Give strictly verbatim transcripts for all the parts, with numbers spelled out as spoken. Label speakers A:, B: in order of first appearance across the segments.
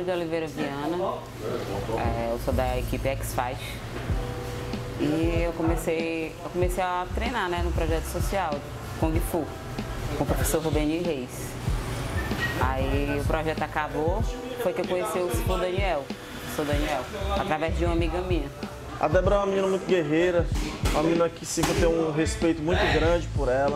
A: Débora de Oliveira Viana, é, eu sou da equipe X-Fight e eu comecei, eu comecei a treinar, né, no projeto social Kung Fu com o professor Rubeni Reis. Aí o projeto acabou, foi que eu conheci o professor Daniel, o professor Daniel, através de uma amiga minha.
B: A Débora é uma menina muito guerreira, uma menina que sempre tem um respeito muito grande por ela.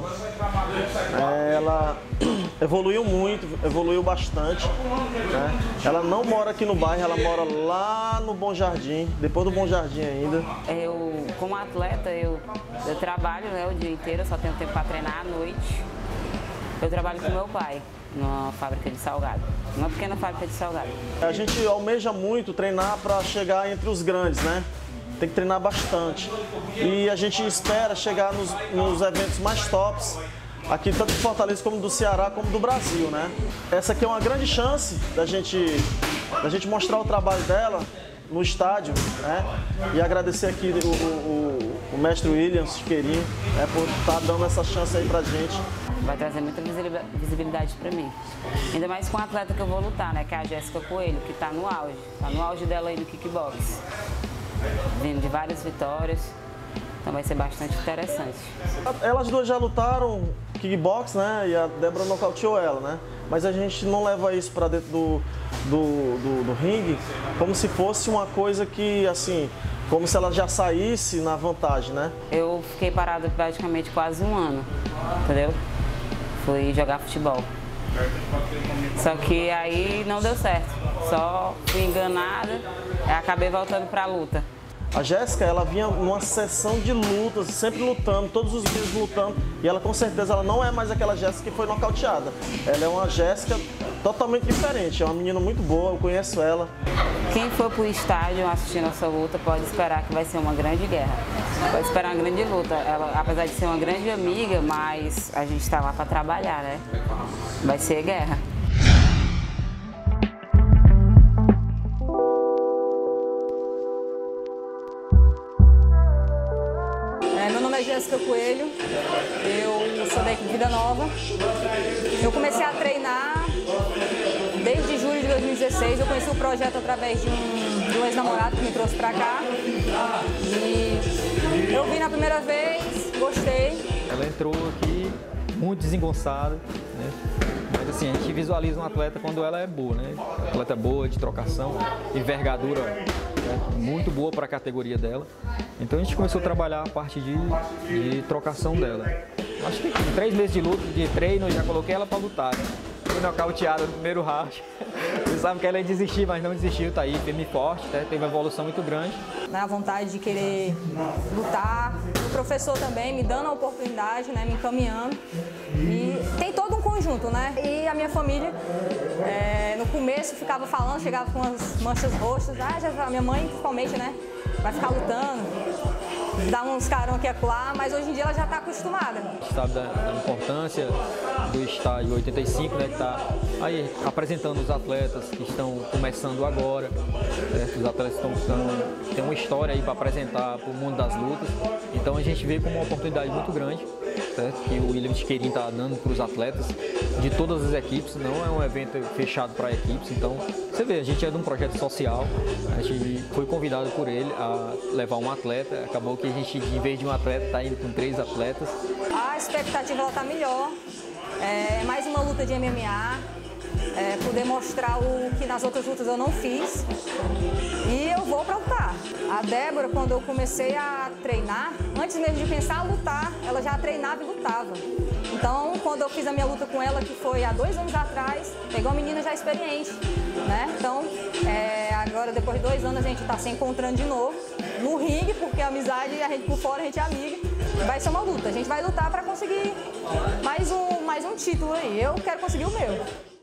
B: É, ela evoluiu muito, evoluiu bastante, né? Ela não mora aqui no bairro, ela mora lá no Bom Jardim, depois do Bom Jardim ainda.
A: Eu, como atleta, eu, eu trabalho, né, o dia inteiro, eu só tenho tempo para treinar à noite. Eu trabalho com meu pai numa fábrica de salgado, uma pequena fábrica de salgado.
B: A gente almeja muito treinar para chegar entre os grandes, né? Tem que treinar bastante. E a gente espera chegar nos, nos eventos mais tops, aqui tanto de Fortaleza como do Ceará, como do Brasil, né? Essa aqui é uma grande chance da gente, da gente mostrar o trabalho dela no estádio, né? E agradecer aqui o, o, o mestre Williams Chiqueirinho, né, por estar dando essa chance aí pra gente.
A: Vai trazer muita visibilidade para mim. Ainda mais com a atleta que eu vou lutar, né? Que é a Jéssica Coelho, que está no auge. Está no auge dela aí no kickbox. Vindo de várias vitórias, então vai ser bastante interessante.
B: Elas duas já lutaram kickbox, né? E a Débora nocauteou ela, né? Mas a gente não leva isso para dentro do, do, do, do ringue como se fosse uma coisa que, assim, como se ela já saísse na vantagem, né?
A: Eu fiquei parada praticamente quase um ano, entendeu? Fui jogar futebol. Só que aí não deu certo, só fui enganada e acabei voltando para a luta.
B: A Jéssica, ela vinha numa sessão de lutas, sempre lutando, todos os dias lutando, e ela com certeza ela não é mais aquela Jéssica que foi nocauteada. Ela é uma Jéssica totalmente diferente, é uma menina muito boa, eu conheço ela.
A: Quem for para o estádio assistir nossa luta pode esperar que vai ser uma grande guerra, pode esperar uma grande luta. Ela, apesar de ser uma grande amiga, mas a gente está lá para trabalhar, né? Vai ser guerra.
C: Meu nome é Jéssica Coelho, eu sou da equipe Vida Nova. Eu comecei a treinar desde julho de dois mil e dezesseis. Eu conheci o projeto através de um, de um ex-namorado que me trouxe pra cá. E eu vim na primeira vez, gostei.
D: Ela entrou aqui muito desengonçada, né? Mas assim, a gente visualiza um atleta quando ela é boa, né? Atleta boa, de trocação, envergadura, né? Muito boa para a categoria dela. Então a gente começou a trabalhar a parte de, de trocação dela. Acho que em três meses de luta, de treino, eu já coloquei ela para lutar. Fui nocauteada no primeiro round. Pensava que ela ia desistir, mas não desistiu, tá aí, firme e forte, né? Teve uma evolução muito grande.
C: Na vontade de querer lutar, o professor também me dando a oportunidade, né? Me encaminhando. E tem todo um conjunto, né? E a minha família, é, no começo ficava falando, chegava com umas manchas roxas, ah, já, a minha mãe principalmente, né? Vai ficar lutando, dá uns carão aqui e acolá, mas hoje em dia ela já está acostumada.
D: A gente sabe da, da importância do estádio oitenta e cinco, né, que está aí apresentando os atletas que estão começando agora. Né, os atletas estão, estão têm uma história aí para apresentar para o mundo das lutas. Então a gente vê como uma oportunidade muito grande, certo? Que o Williams Chiqueirinho está dando para os atletas de todas as equipes. Não é um evento fechado para equipes. Então você vê, a gente é de um projeto social. A gente foi convidado por ele a levar um atleta. Acabou que a gente, em vez de um atleta, está indo com três atletas.
C: A expectativa está melhor. É mais uma luta de M M A. É, poder mostrar o que nas outras lutas eu não fiz. E eu vou para lutar. A Débora, quando eu comecei a treinar, antes mesmo de pensar em lutar, ela já treinava e lutava. Então, quando eu fiz a minha luta com ela, que foi há dois anos atrás, pegou uma menina já experiente, né? Então, é, agora, depois de dois anos, a gente está se encontrando de novo no ringue, porque a amizade, a gente por fora, a gente é amiga. Vai ser uma luta. A gente vai lutar para conseguir mais um, mais um título aí. Eu quero conseguir o meu.